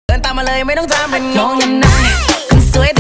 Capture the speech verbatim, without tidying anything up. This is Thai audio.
เดินตามมาเลยไม่ต้องทำเป็นงงอย่างนั้นคนสวย